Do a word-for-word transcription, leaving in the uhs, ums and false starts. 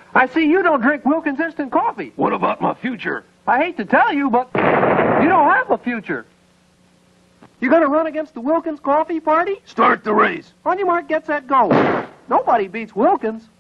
I see you don't drink Wilkin's instant coffee. What about my future? I hate to tell you, but you don't have a future. You gonna run against the Wilkin's coffee party? Start the race. On your mark, get set, go. Nobody beats Wilkin's.